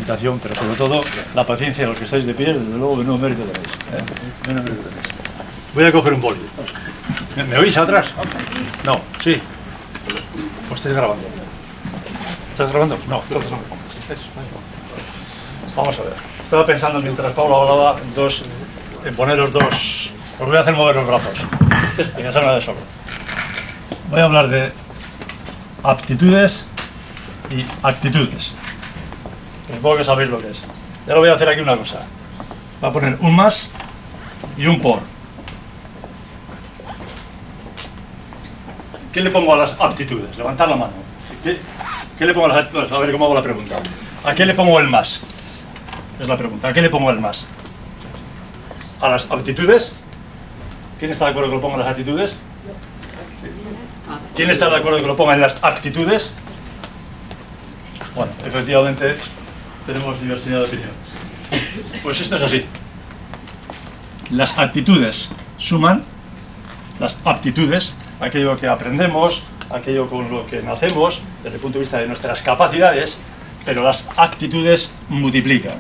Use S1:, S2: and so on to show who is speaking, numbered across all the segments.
S1: presentación, pero sobre todo la paciencia de los que estáis de pie, desde luego, menudo mérito tenéis. Menudo mérito tenéis. Voy a coger un boli. ¿Me oís atrás? No, sí. ¿O estáis grabando? ¿Estás grabando? No, entonces no me pongas. Vamos a ver. Estaba pensando mientras Pablo hablaba en poneros dos. Os voy a hacer mover los brazos. Y ya salga de solo. Voy a hablar de aptitudes y actitudes. Supongo que sabéis lo que es. Ya lo voy a hacer aquí una cosa. Voy a poner un más y un por. ¿Qué le pongo a las aptitudes? Levantar la mano. ¿Qué le pongo a las aptitudes? A ver cómo hago la pregunta. ¿A qué le pongo el más? Es la pregunta. ¿A qué le pongo el más? ¿A las aptitudes? ¿Quién está de acuerdo que lo ponga en las actitudes? ¿Quién está de acuerdo que lo ponga en las actitudes? Bueno, efectivamente tenemos diversidad de opiniones. Pues esto es así. Las actitudes suman, las aptitudes, aquello que aprendemos, aquello con lo que nacemos, desde el punto de vista de nuestras capacidades, pero las actitudes multiplican.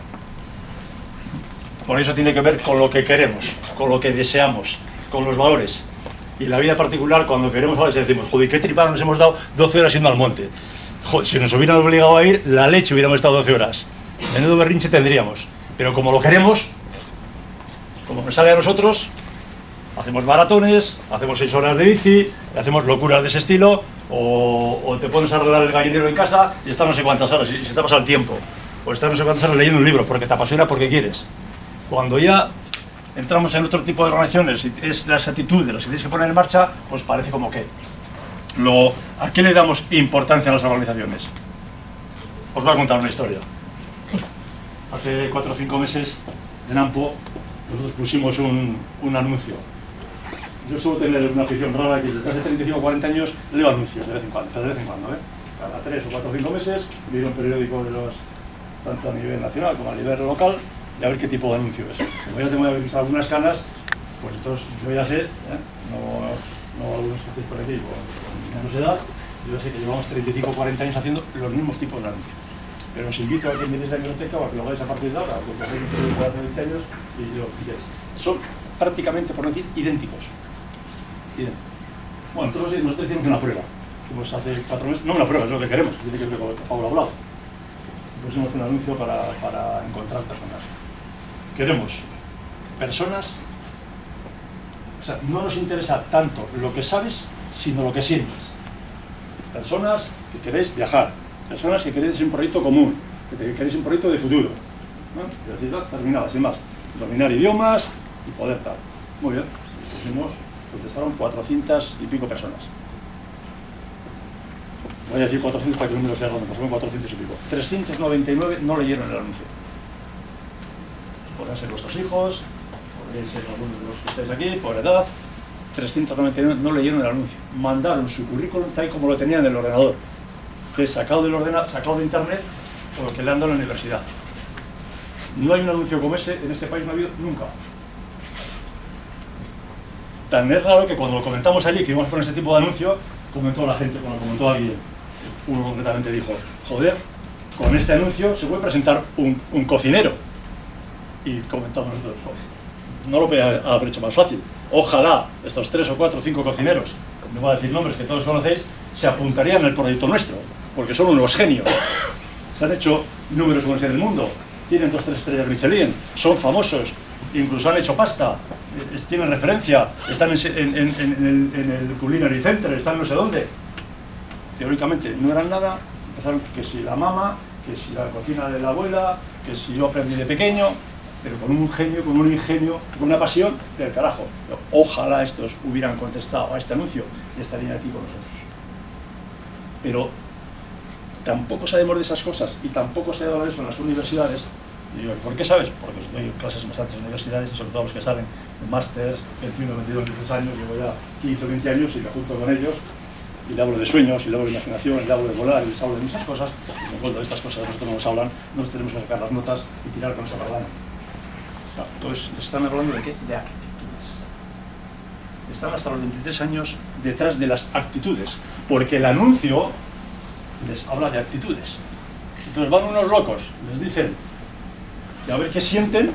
S1: Por eso tiene que ver con lo que queremos, con lo que deseamos, con los valores. Y en la vida particular, cuando queremos valores, decimos, joder, qué tripada nos hemos dado 12 horas yendo al monte. Joder, si nos hubieran obligado a ir, la leche hubiéramos estado 12 horas. Menudo berrinche tendríamos. Pero como lo queremos, como nos sale a nosotros, hacemos maratones, hacemos 6 horas de bici, hacemos locuras de ese estilo, o te pones a arreglar el gallinero en casa y estás no sé cuántas horas, y se te pasa el tiempo. O estás no sé cuántas horas leyendo un libro, porque te apasiona, porque quieres. Cuando ya entramos en otro tipo de organizaciones y es las actitudes las que tienes que poner en marcha, pues parece como que. ¿A qué le damos importancia a las organizaciones? Os voy a contar una historia. Hace 4 o 5 meses en AMPO nosotros pusimos un anuncio. Yo suelo tener una afición rara que desde hace 35 o 40 años leo anuncios de vez en cuando, cada 3 o 4 o 5 meses miro un periódico de los, tanto a nivel nacional como a nivel local, y a ver qué tipo de anuncio es. Como ya tengo visto algunas canas, pues entonces yo ya sé, no algunos que estéis por aquí con menos edad, yo ya sé que llevamos 35 o 40 años haciendo los mismos tipos de anuncios. Pero os invito a que miréis la biblioteca o a que lo hagáis a partir de ahora, porque hace 20 años y lo pilláis. Son prácticamente, por no decir, idénticos. Bueno, entonces nosotros hicimos una prueba. Hicimos hace 4 meses, no una prueba, es lo que queremos, tiene que ver con lo que Pablo ha hablado. Pusimos un anuncio para encontrar personas. Queremos personas, o sea, no nos interesa tanto lo que sabes, sino lo que sientes. Personas que queréis viajar, personas que queréis un proyecto común, que queréis un proyecto de futuro, ¿no? Y así está, terminada, sin más. Dominar idiomas y poder tal. Muy bien, contestaron 400 y pico personas. Voy a decir 400 para que el número sea redondo, son 400 y pico. 399 no leyeron el anuncio. Podrán ser vuestros hijos, podrían ser algunos de los que estáis aquí, por edad. 399 no leyeron el anuncio. Mandaron su currículum tal como lo tenían en el ordenador, que es sacado de internet o lo que le han dado en la universidad. No hay un anuncio como ese, en este país no ha habido nunca. Tan es raro que cuando lo comentamos allí, que íbamos a poner ese tipo de anuncio, comentó la gente, cuando comentó alguien, uno concretamente dijo, joder, con este anuncio se puede presentar un cocinero. Y comentamos nosotros, joder, no lo podía haber hecho más fácil. Ojalá estos 3 o 4 o 5 cocineros, no voy a decir nombres que todos conocéis, se apuntarían al proyecto nuestro, porque son unos genios. Se han hecho números buenos en el mundo, tienen 2 o 3 estrellas Michelin, son famosos, incluso han hecho pasta, tienen referencia, están en el Culinary Center, están no sé dónde. Teóricamente no eran nada, empezaron que si la mama, que si la cocina de la abuela, que si yo aprendí de pequeño, pero con un genio, con un ingenio, con una pasión del carajo. Pero ojalá estos hubieran contestado a este anuncio y estarían aquí con nosotros. Pero tampoco sabemos de esas cosas y tampoco se habla de eso en las universidades. Y digo, ¿por qué sabes? Porque doy clases en bastantes universidades y sobre todo los que salen en másters, 21, 22, 23 años, llevo ya 15 o 20 años y me junto con ellos y le hablo de sueños, y le hablo de imaginación, y le hablo de volar, y les hablo de muchas cosas. Y me acuerdo de estas cosas, nosotros no nos hablan, nosotros tenemos que sacar las notas y tirar con esa palabra. Entonces, ¿están hablando de qué? De actitudes. Están hasta los 23 años detrás de las actitudes, porque el anuncio les habla de actitudes. Entonces van unos locos, les dicen que a ver qué sienten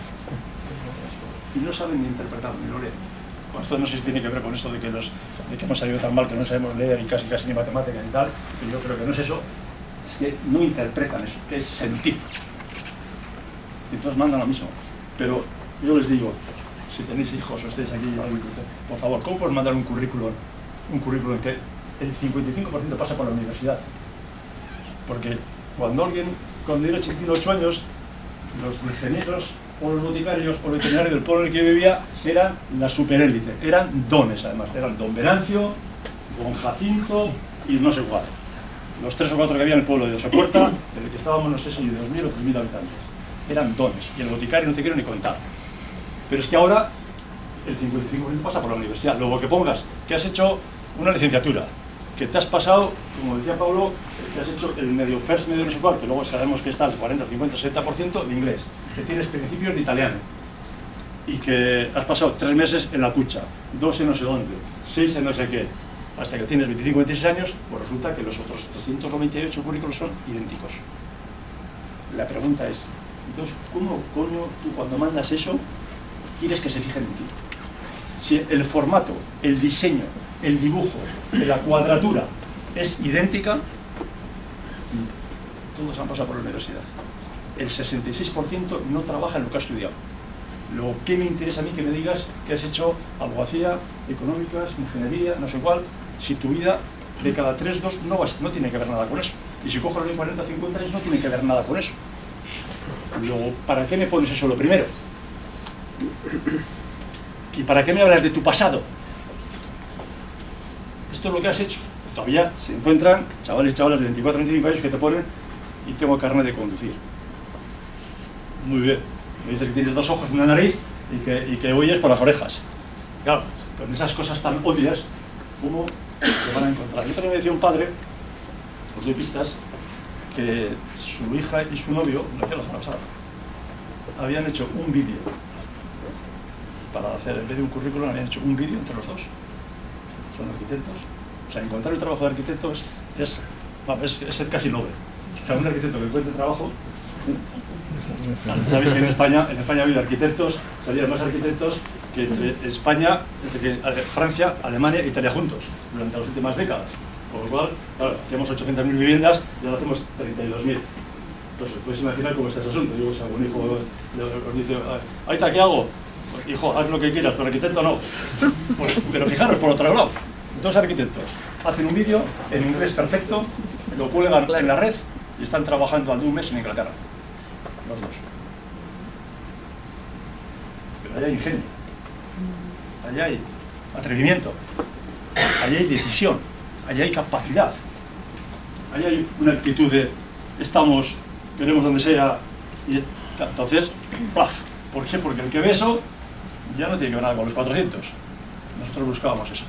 S1: y no saben ni interpretar ni lo leen. Bueno, esto no sé si tiene que ver con eso de que hemos salido tan mal que no sabemos leer ni casi ni matemática ni tal, pero yo creo que no es eso, es que no interpretan eso, que es sentir. Y entonces mandan lo mismo. Pero yo les digo, si tenéis hijos o estáis aquí, por favor, ¿cómo puedes mandar un currículum que el 55% pasa por la universidad? Porque cuando yo era chiquitito, 8 años, los ingenieros o los boticarios o veterinarios del pueblo en el que yo vivía eran la superélite, eran dones además, eran don Venancio, don Jacinto y no sé cuál. Los 3 o 4 que había en el pueblo de Sopuerta, en el que estábamos no sé si 2.000 o 3.000 habitantes, eran dones, y el boticario no te quiero ni contar. Pero es que ahora el 55% pasa por la universidad. Luego que pongas que has hecho una licenciatura, que te has pasado, como decía Pablo, que has hecho el medio first, medio no sé cuál, que luego sabemos que está al 40, 50, 60% de inglés, que tienes principios de italiano, y que has pasado 3 meses en la cucha, 2 en no sé dónde, 6 en no sé qué, hasta que tienes 25, 26 años, pues resulta que los otros 398 currículos son idénticos. La pregunta es, entonces, ¿cómo coño tú cuando mandas eso quieres que se fijen en ti? Si el formato, el diseño, el dibujo, la cuadratura es idéntica, todos han pasado por la universidad. El 66% no trabaja en lo que ha estudiado. Luego, ¿qué me interesa a mí que me digas que has hecho abogacía, económicas, ingeniería, no sé cuál, si tu vida de cada 3, 2 no tiene que ver nada con eso? Y si cojo los de 40, 50 años no tiene que ver nada con eso. Luego, ¿para qué me pones eso lo primero? ¿Y para qué me hablas de tu pasado? Esto es lo que has hecho. Todavía se encuentran chavales y chavalas de 24, 25 años que te ponen y tengo carnet de conducir. Muy bien. Me dices que tienes 2 ojos, una nariz y que huyes por las orejas. Claro, con esas cosas tan obvias, ¿cómo te van a encontrar? Yo también me decía un padre, os doy pistas, que su hija y su novio, lo hacía la semana pasada, habían hecho un vídeo para hacer, en vez de un currículum, habían hecho un vídeo entre los dos. Son arquitectos. O sea, encontrar el trabajo de arquitecto es ser casi noble. O sea, un arquitecto que encuentre trabajo. Sabéis que en España ha habido arquitectos, salían más arquitectos que entre España, Francia, Alemania e Italia juntos durante las últimas décadas. Con lo cual, claro, hacíamos 800.000 viviendas y ahora hacemos 32.000. Entonces, puedes imaginar cómo está ese asunto. Yo, si algún hijo os dice, ahí está, ¿qué hago? Pues, hijo, haz lo que quieras, pero arquitecto no. Pues, pero fijaros, por otro lado, 2 arquitectos hacen un vídeo en inglés perfecto, lo cuelgan en la red y están trabajando al de un mes en Inglaterra. Los 2. Pero allá hay ingenio, allá hay atrevimiento, allá hay decisión, allá hay capacidad, allá hay una actitud de queremos donde sea, y entonces, ¡paf! ¿Por qué? Porque el que ve eso ya no tiene que ver nada con los 400. Nosotros buscábamos eso.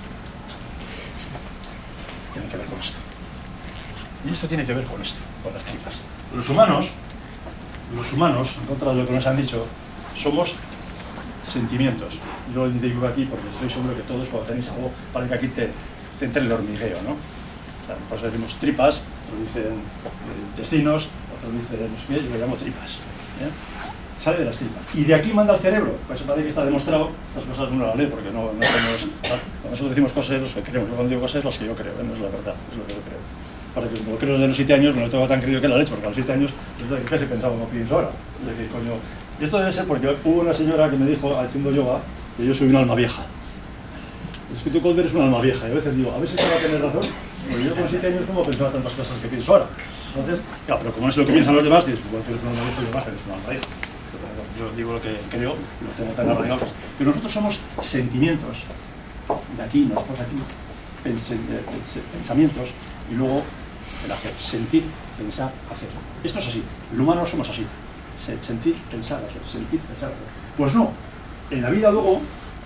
S1: Tiene que ver con esto. Y esto tiene que ver con esto, con las tripas. Los humanos, en contra de lo que nos han dicho, somos sentimientos. Yo lo digo aquí porque estoy seguro que todos cuando tenéis algo para que aquí te entre el hormigueo, ¿no? O sea, pues decimos tripas, otros dicen intestinos, otros dicen, no sé qué, yo lo llamo tripas. Sale de las tripas. Y de aquí manda al cerebro. Pues parece que está demostrado. Estas cosas no las leo porque no somos. Cuando nosotros decimos cosas es los que creemos. Yo cuando digo cosas es las que yo creo, no es la verdad, es lo que yo creo. Para que como creo desde los 7 años, no lo tengo tan creído que la leche, porque a los 7 años, desde que casi pensaba, no pienso ahora. Es decir, coño. Y esto debe ser porque hubo una señora que me dijo, haciendo yoga, que yo soy un alma vieja. Es que tú, Colbert, eres un alma vieja. Y a veces digo, a ver si te va a tener razón. Porque yo con 7 años no pensaba tantas cosas que pienso ahora. Entonces, claro, pero como no sé lo que piensan los demás, dices, bueno, tú eres un alma vieja y demás, eres un alma vieja. Yo digo lo que creo, lo tengo tan arraigado. Pero nosotros somos sentimientos, de aquí, nosotros aquí, pensamientos, y luego el hacer, sentir, pensar, hacer. Esto es así, el humano somos así, sentir, pensar, hacer, sentir, pensar, hacer. Pues no, en la vida luego,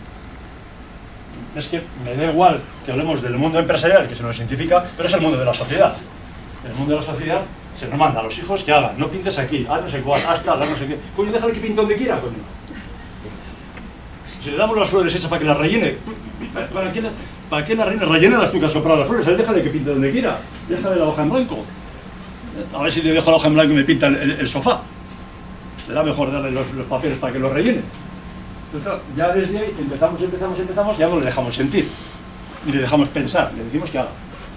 S1: es que me da igual que hablemos del mundo empresarial, que se nos científica, pero es el mundo de la sociedad. El mundo de la sociedad se nos manda a los hijos que hagan, no pintes aquí, haz no sé cuál, hasta no sé qué. Coño, déjalo que pinte donde quiera, coño. Si le damos las flores esas para que las rellene, ¿para qué las rellene las tú que has comprado las flores? Déjale que pinte donde quiera, déjale la hoja en blanco.
S2: A ver si le dejo la hoja en blanco y me pinta el sofá. Será mejor darle los papeles para que los rellene. Entonces, claro, ya desde ahí empezamos, ya no le dejamos sentir, ni le dejamos pensar, le decimos que haga.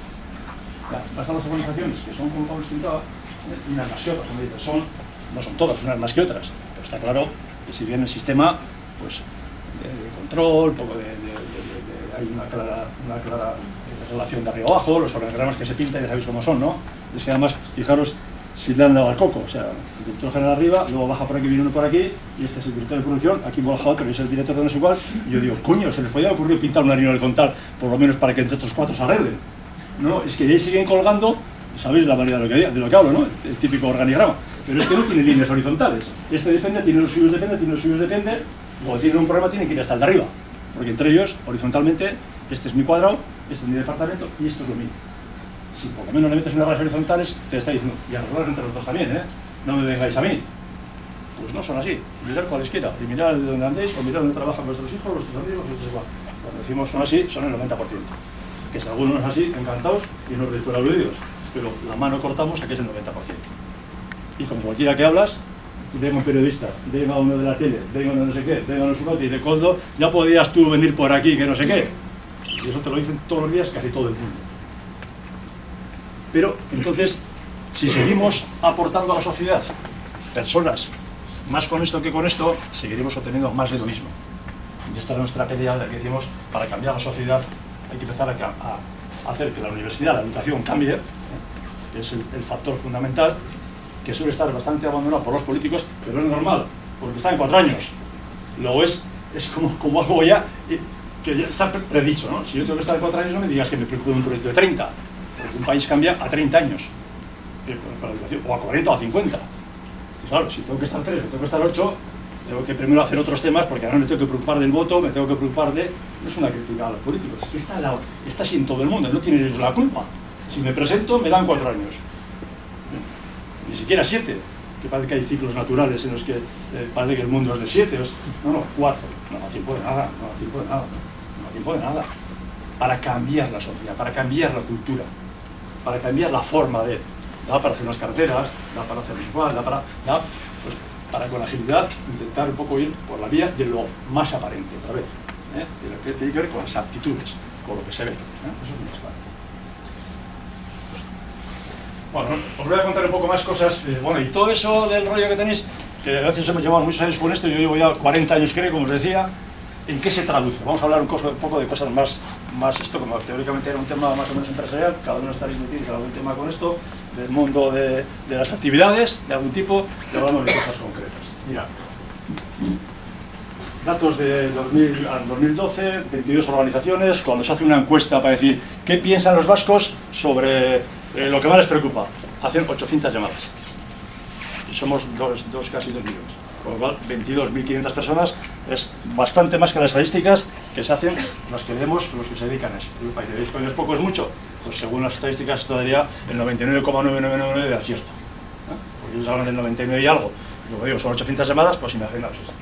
S2: Pasan las organizaciones que son, como Pablo explicaba, unas más que otras, como dices, no son todas unas más que otras, pero está claro que si bien el sistema, pues, de control, poco hay una clara relación de arriba abajo, los organigramas que se pintan, ya sabéis cómo son, ¿no? Es que además, fijaros si le han dado al coco, o sea, el director general arriba, luego baja por aquí, viene uno por aquí, y este es el director de producción, aquí baja otro, y es el director de no sé cuál, y yo digo, coño, se les podía ocurrir pintar una línea horizontal, por lo menos para que entre estos cuatro se arreglen. No, es que de ahí siguen colgando, sabéis la variedad de lo que hablo, ¿no? El típico organigrama, pero es que no tiene líneas horizontales, este depende, tiene los suyos depende, o tiene un problema, tiene que ir hasta el de arriba, porque entre ellos, horizontalmente, este es mi cuadrado, este es mi departamento, y esto es lo mío. Si por lo menos le metes unas rayas horizontales, te está diciendo, y arreglar entre los dos también, ¿eh? No me vengáis a mí. Pues no son así. Mirar cualesquiera, y mirar de dónde andéis, o mirar dónde trabajan vuestros hijos, vuestros amigos, vuestros igual. Cuando decimos son así, son el 90%. Que si alguno no es así, encantados y nos después aludidos. Pero la mano cortamos a que es el 90%. Y como cualquiera que hablas, venga un periodista, venga uno de la tele, venga uno de no sé qué, venga uno de y dice, Coldo, ya podías tú venir por aquí, que no sé qué. Y eso te lo dicen todos los días casi todo el mundo. Pero, entonces, si seguimos aportando a la sociedad personas más con esto que con esto, seguiremos obteniendo más de lo mismo. Y esta es nuestra pelea, la que decimos, para cambiar la sociedad hay que empezar a hacer que la universidad, la educación cambie, que es el factor fundamental, que suele estar bastante abandonado por los políticos, pero es normal, porque está en 4 años. Luego es como algo ya que ya está predicho, ¿no? Si yo tengo que estar en 4 años, no me digas que me preocupe un proyecto de 30. Porque un país cambia a 30 años, para la educación, o a 40 o a 50. Entonces, claro, si tengo que estar 3 o tengo que estar 8, tengo que primero hacer otros temas, porque ahora me tengo que preocupar del voto, me tengo que preocupar de... No es una crítica a los políticos, es que está así en todo el mundo, no tienen ellos la culpa. Si me presento, me dan 4 años. Ni siquiera 7, que parece que hay ciclos naturales en los que parece que el mundo es de 7. No, 4. No da tiempo de nada, no da tiempo de nada. Para cambiar la sociedad, para cambiar la cultura, para cambiar la forma de... Da para hacer unas carteras, da para hacer visual, pues, para con agilidad intentar un poco ir por la vía de lo más aparente, otra vez, de lo que tiene que ver con las aptitudes, con lo que se ve. Eso es muy claro. Bueno, os voy a contar un poco más cosas, bueno, y todo eso del rollo que tenéis, que a veces hemos llevado muchos años con esto, yo llevo ya 40 años creo, como os decía. ¿En qué se traduce? Vamos a hablar un poco de cosas más esto, como teóricamente era un tema más o menos empresarial, cada uno estaréis metido en algún tema con esto, del mundo de las actividades, de algún tipo, y hablamos de cosas concretas. Mira, datos de 2000 al 2012, 22 organizaciones, cuando se hace una encuesta para decir qué piensan los vascos sobre lo que más les preocupa, hacen 800 llamadas. Y somos casi 2 millones. Con lo cual, 22.500 personas es bastante más que las estadísticas que se hacen las que vemos los que se dedican a eso. Y veis que es poco, es mucho, pues según las estadísticas todavía el 99,999 de acierto. Porque ellos hablan del 99 y algo. Como digo, son 800 llamadas, pues imaginaos eso.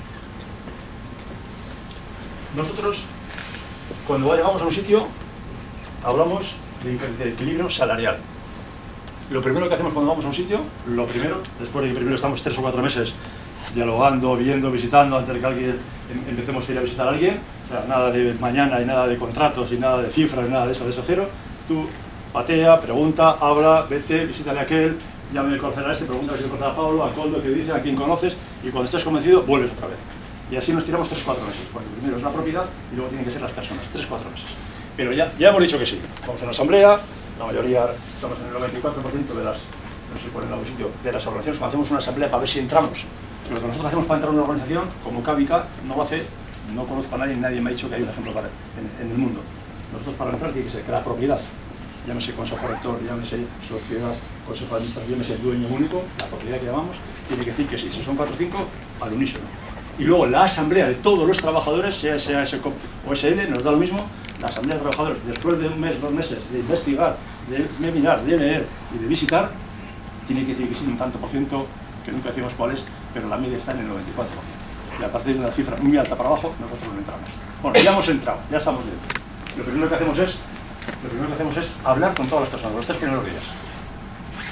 S2: Nosotros, cuando llegamos a un sitio, hablamos de equilibrio salarial. Lo primero que hacemos cuando vamos a un sitio, después de que primero estamos 3 o 4 meses dialogando, viendo, visitando, antes de que alguien empecemos a ir a visitar a alguien, o sea, nada de mañana y nada de contratos y nada de cifras, nada de eso cero. Tú patea, pregunta, habla, vete, visítale a aquel, llámame a conocer a este, pregunta si conoces a Pablo, a Coldo, qué dice, a quién conoces, y cuando estés convencido, vuelves otra vez. Y así nos tiramos 3 o 4 meses, porque primero es la propiedad y luego tienen que ser las personas, 3 o 4 meses. Pero ya hemos dicho que sí, vamos a la asamblea, la mayoría, estamos en el 94% de las, no sé si pone en algún sitio, de las organizaciones, cuando hacemos una asamblea para ver si entramos. Lo que nosotros hacemos para entrar a una organización, como Cavica, no lo hace, no conozco a nadie, nadie me ha dicho que hay un ejemplo en el mundo. Nosotros para entrar tiene que ser que la propiedad, llámese consejo rector, llámese sociedad, consejo de administración, llámese dueño único, la propiedad que llamamos, tiene que decir que sí, si son 4 o 5, al unísono. Y luego la asamblea de todos los trabajadores, sea SCOP o SL, nos da lo mismo, la asamblea de trabajadores, después de 1 mes, 2 meses, de investigar, de mirar, de leer y de visitar, tiene que decir que sí, un tanto por ciento, que nunca decimos cuál es, pero la media está en el 94%. Y a partir de una cifra muy alta para abajo, nosotros no entramos. Bueno, ya hemos entrado, ya estamos dentro. Lo primero que hacemos es hablar con todas las personas, los 3 primeros días.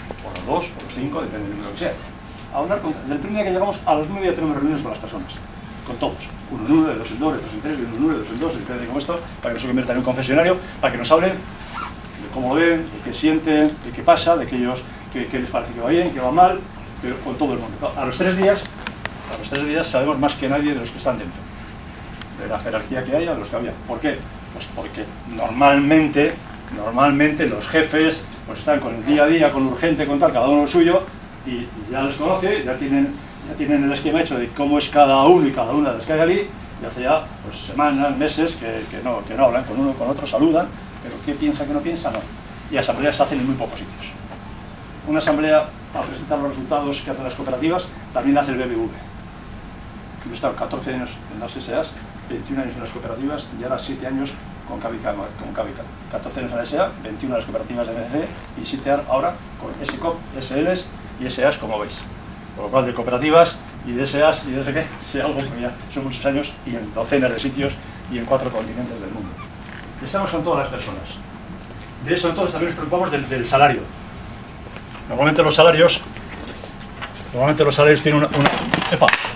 S2: o los 2, o los 5, depende del número que sea. A hablar desde el primer día que llegamos a las 9 ya tenemos reuniones con las personas, con todos. Uno en 1, de 2 en 2, de 3 en 3, de 1 en 1, de 2 en 2, depende de cómo esto, para que no se convierta en un confesionario, para que nos hablen de cómo lo ven, de qué sienten, de qué pasa, de qué les parece que va bien, que va mal, pero con todo el mundo. A los 3 días sabemos más que nadie de los que están dentro, de la jerarquía que haya, de los que había. ¿Por qué? Pues porque normalmente los jefes pues están con el día a día, con lo urgente, con tal, cada uno lo suyo, y ya les conoce, ya tienen el esquema hecho de cómo es cada uno y cada una de las que hay allí, y hace ya pues, semanas, meses que no hablan con uno, con otro, saludan, pero qué piensa, qué no piensa, no. Y asambleas se hacen en muy pocos sitios. Una asamblea, a presentar los resultados que hacen las cooperativas, también hace el BBV. Yo he estado 14 años en las SEAs, 21 años en las cooperativas y ahora 7 años con Cavical. 14 años en la SEA, 21 en las cooperativas de MCC y 7 ahora con SCOP, SLs y SEAs, como veis. Por lo cual, de cooperativas y de SEAs y de SQ, sé algo, porque ya son muchos años y en docenas de sitios y en 4 continentes del mundo. Estamos con todas las personas. De eso entonces también nos preocupamos del salario. Normalmente los salarios tienen una... ¡Epa!